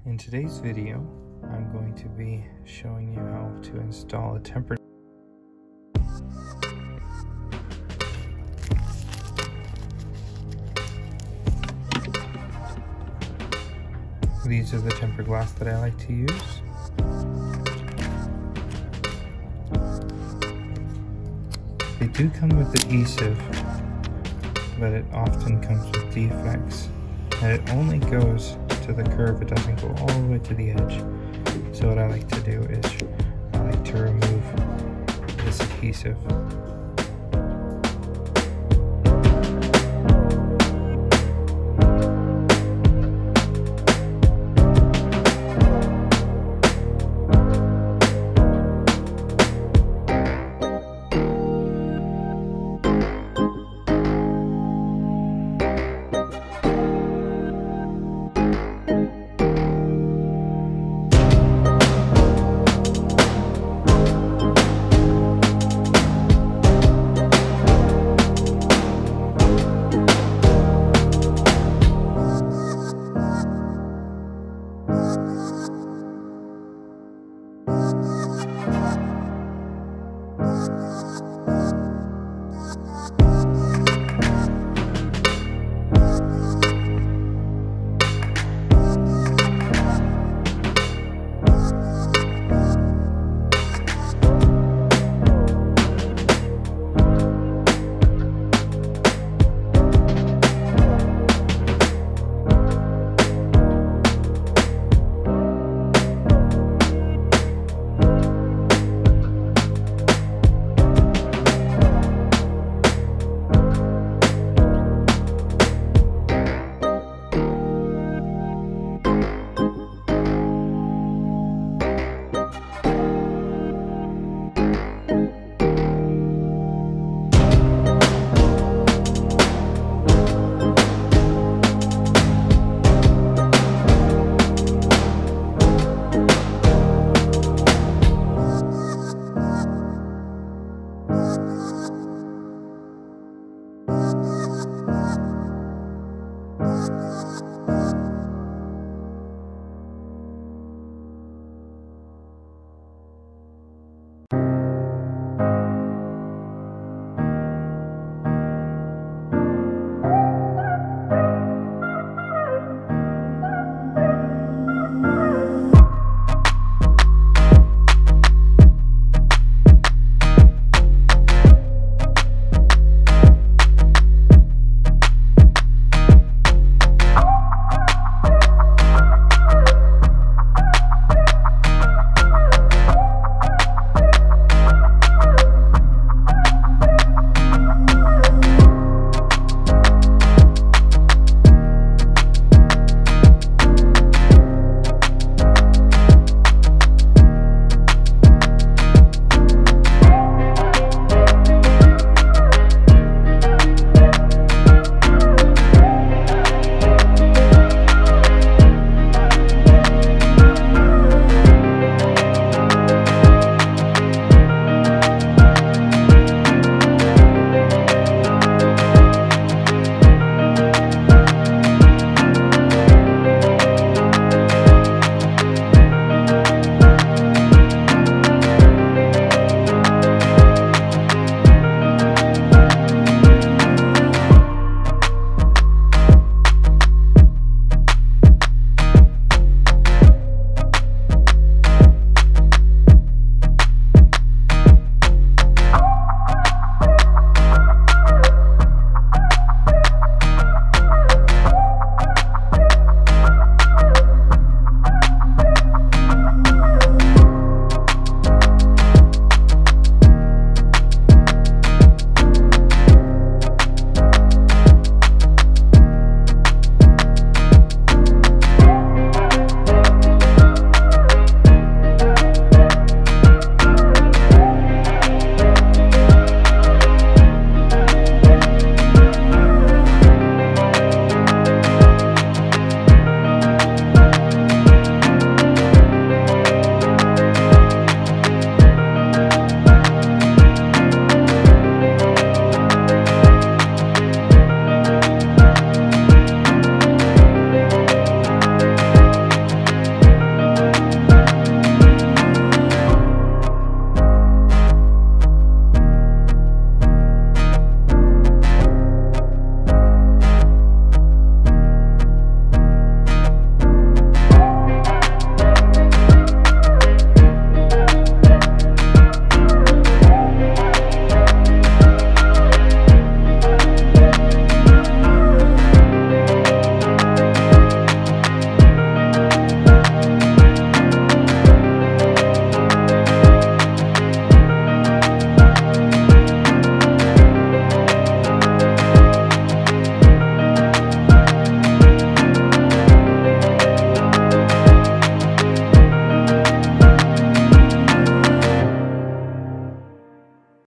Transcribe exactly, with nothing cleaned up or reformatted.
In today's video, I'm going to be showing you how to install a tempered These are the tempered glass that I like to use. They do come with adhesive, but it often comes with defects. And it only goes to the curve, it doesn't go all the way to the edge. So what I like to do is I like to remove this adhesive.